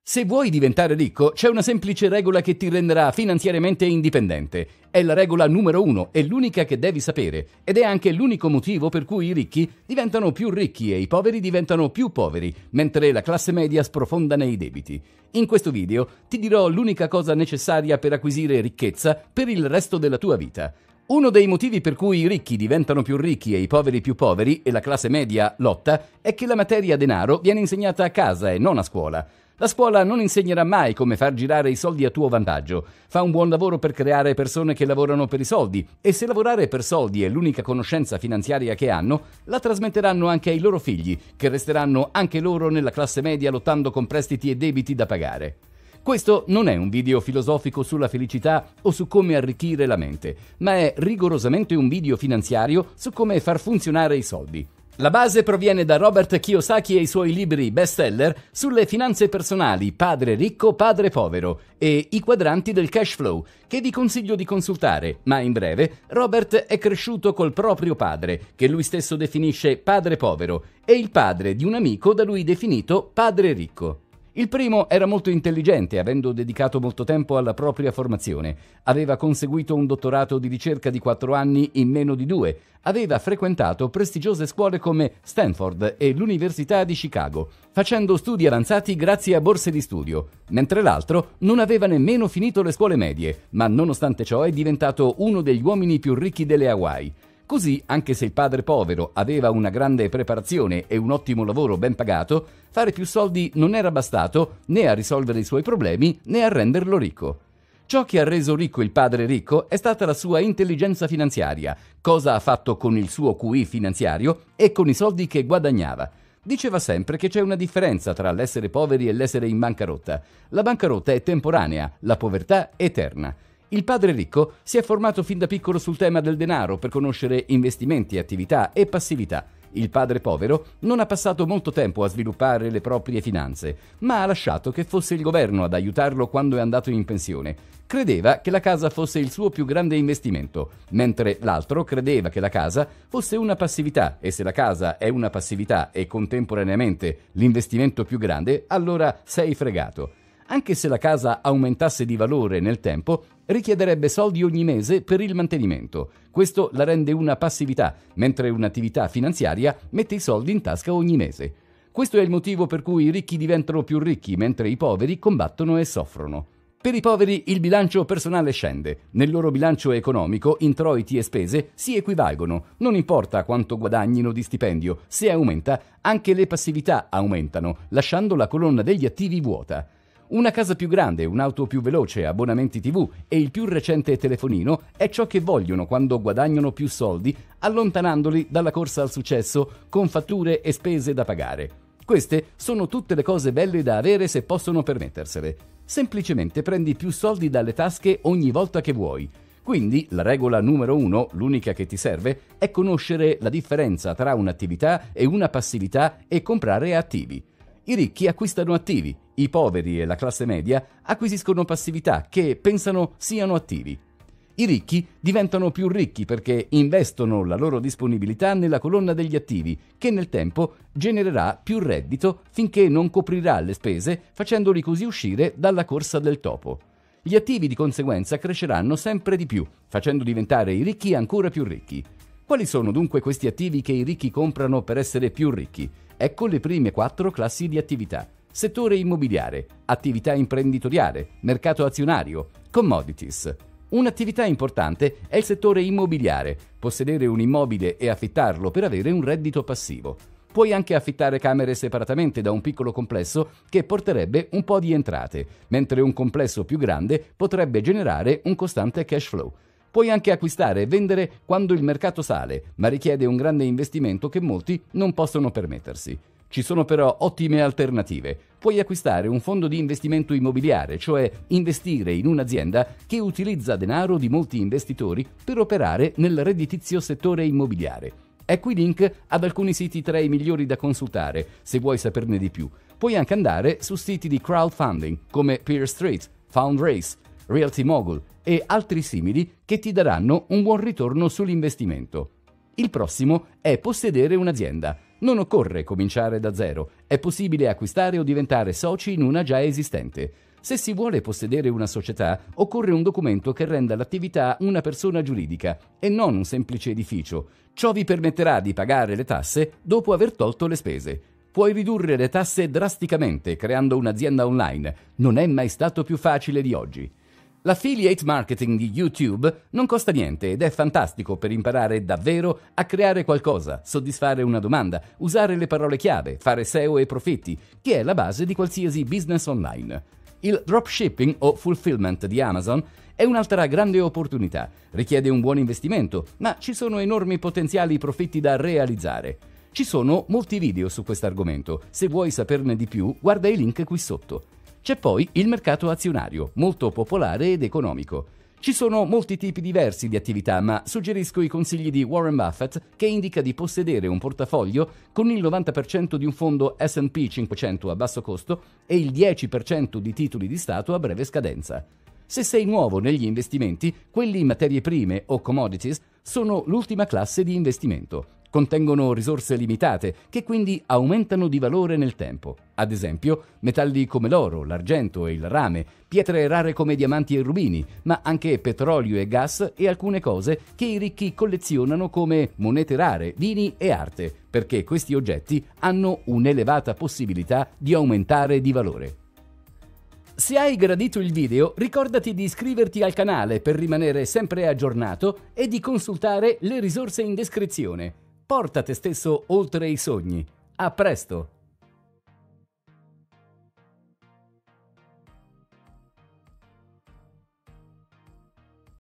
Se vuoi diventare ricco, c'è una semplice regola che ti renderà finanziariamente indipendente. È la regola numero 1 e l'unica che devi sapere, ed è anche l'unico motivo per cui i ricchi diventano più ricchi e i poveri diventano più poveri, mentre la classe media sprofonda nei debiti. In questo video ti dirò l'unica cosa necessaria per acquisire ricchezza per il resto della tua vita. Uno dei motivi per cui i ricchi diventano più ricchi e i poveri più poveri e la classe media lotta è che la materia denaro viene insegnata a casa e non a scuola. La scuola non insegnerà mai come far girare i soldi a tuo vantaggio. Fa un buon lavoro per creare persone che lavorano per i soldi e se lavorare per soldi è l'unica conoscenza finanziaria che hanno, la trasmetteranno anche ai loro figli, che resteranno anche loro nella classe media lottando con prestiti e debiti da pagare. Questo non è un video filosofico sulla felicità o su come arricchire la mente, ma è rigorosamente un video finanziario su come far funzionare i soldi. La base proviene da Robert Kiyosaki e i suoi libri bestseller sulle finanze personali Padre ricco, padre povero e I quadranti del cash flow, che vi consiglio di consultare, ma in breve Robert è cresciuto col proprio padre, che lui stesso definisce padre povero, e il padre di un amico da lui definito padre ricco. Il primo era molto intelligente, avendo dedicato molto tempo alla propria formazione. Aveva conseguito un dottorato di ricerca di 4 anni in meno di 2. Aveva frequentato prestigiose scuole come Stanford e l'Università di Chicago, facendo studi avanzati grazie a borse di studio, mentre l'altro non aveva nemmeno finito le scuole medie, ma nonostante ciò è diventato uno degli uomini più ricchi delle Hawaii. Così, anche se il padre povero aveva una grande preparazione e un ottimo lavoro ben pagato, fare più soldi non era bastato né a risolvere i suoi problemi né a renderlo ricco. Ciò che ha reso ricco il padre ricco è stata la sua intelligenza finanziaria, cosa ha fatto con il suo QI finanziario e con i soldi che guadagnava. Diceva sempre che c'è una differenza tra l'essere poveri e l'essere in bancarotta. La bancarotta è temporanea, la povertà eterna. Il padre ricco si è formato fin da piccolo sul tema del denaro per conoscere investimenti, attività e passività. Il padre povero non ha passato molto tempo a sviluppare le proprie finanze, ma ha lasciato che fosse il governo ad aiutarlo quando è andato in pensione. Credeva che la casa fosse il suo più grande investimento, mentre l'altro credeva che la casa fosse una passività, e se la casa è una passività e contemporaneamente l'investimento più grande, allora sei fregato. Anche se la casa aumentasse di valore nel tempo, richiederebbe soldi ogni mese per il mantenimento. Questo la rende una passività, mentre un'attività finanziaria mette i soldi in tasca ogni mese. Questo è il motivo per cui i ricchi diventano più ricchi, mentre i poveri combattono e soffrono. Per i poveri il bilancio personale scende. Nel loro bilancio economico, introiti e spese si equivalgono. Non importa quanto guadagnino di stipendio, se aumenta, anche le passività aumentano, lasciando la colonna degli attivi vuota. Una casa più grande, un'auto più veloce, abbonamenti TV e il più recente telefonino è ciò che vogliono quando guadagnano più soldi, allontanandoli dalla corsa al successo con fatture e spese da pagare. Queste sono tutte le cose belle da avere se possono permettersele. Semplicemente prendi più soldi dalle tasche ogni volta che vuoi. Quindi la regola numero 1, l'unica che ti serve, è conoscere la differenza tra un'attività e una passività e comprare attivi. I ricchi acquistano attivi, i poveri e la classe media acquisiscono passività che pensano siano attivi. I ricchi diventano più ricchi perché investono la loro disponibilità nella colonna degli attivi, che nel tempo genererà più reddito finché non coprirà le spese, facendoli così uscire dalla corsa del topo. Gli attivi di conseguenza cresceranno sempre di più, facendo diventare i ricchi ancora più ricchi. Quali sono dunque questi attivi che i ricchi comprano per essere più ricchi? Ecco le prime 4 classi di attività. Settore immobiliare, attività imprenditoriale, mercato azionario, commodities. Un'attività importante è il settore immobiliare, possedere un immobile e affittarlo per avere un reddito passivo. Puoi anche affittare camere separatamente da un piccolo complesso che porterebbe un po' di entrate, mentre un complesso più grande potrebbe generare un costante cash flow. Puoi anche acquistare e vendere quando il mercato sale, ma richiede un grande investimento che molti non possono permettersi. Ci sono però ottime alternative. Puoi acquistare un fondo di investimento immobiliare, cioè investire in un'azienda che utilizza denaro di molti investitori per operare nel redditizio settore immobiliare. Equilink ad alcuni siti tra i migliori da consultare, se vuoi saperne di più. Puoi anche andare su siti di crowdfunding come Peer Street, Foundraise, Realty Mogul e altri simili che ti daranno un buon ritorno sull'investimento. Il prossimo è possedere un'azienda. Non occorre cominciare da zero, è possibile acquistare o diventare soci in una già esistente. Se si vuole possedere una società, occorre un documento che renda l'attività una persona giuridica e non un semplice edificio. Ciò vi permetterà di pagare le tasse dopo aver tolto le spese. Puoi ridurre le tasse drasticamente creando un'azienda online. Non è mai stato più facile di oggi. L'affiliate marketing di YouTube non costa niente ed è fantastico per imparare davvero a creare qualcosa, soddisfare una domanda, usare le parole chiave, fare SEO e profitti, che è la base di qualsiasi business online. Il dropshipping o fulfillment di Amazon è un'altra grande opportunità. Richiede un buon investimento, ma ci sono enormi potenziali profitti da realizzare. Ci sono molti video su questo argomento. Se vuoi saperne di più, guarda i link qui sotto. C'è poi il mercato azionario, molto popolare ed economico. Ci sono molti tipi diversi di attività, ma suggerisco i consigli di Warren Buffett, che indica di possedere un portafoglio con il 90% di un fondo S&P 500 a basso costo e il 10% di titoli di Stato a breve scadenza. Se sei nuovo negli investimenti, quelli in materie prime o commodities sono l'ultima classe di investimento. Contengono risorse limitate, che quindi aumentano di valore nel tempo. Ad esempio, metalli come l'oro, l'argento e il rame, pietre rare come diamanti e rubini, ma anche petrolio e gas e alcune cose che i ricchi collezionano come monete rare, vini e arte, perché questi oggetti hanno un'elevata possibilità di aumentare di valore. Se hai gradito il video, ricordati di iscriverti al canale per rimanere sempre aggiornato e di consultare le risorse in descrizione. Porta te stesso oltre i sogni. A presto!